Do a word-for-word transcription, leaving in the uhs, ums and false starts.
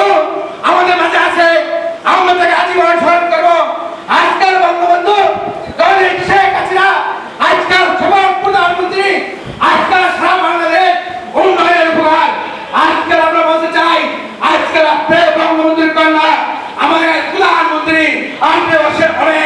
বঙ্গবন্ধু আমাদের মাঝে আছে, আমরা তাকে আজীবন স্মরণ করবো। আজকাল বঙ্গবন্ধু দলিত শেখ হাসিনা আজকাল সবার প্রধানমন্ত্রী, আজকাল সারা বাংলাদেশ উন্নয়নের উপহার। আজকাল আমরা বলতে চাই, আজকাল আপনি বঙ্গবন্ধুর কন্যা আমাদের প্রধানমন্ত্রী, আপনি বসে অনেক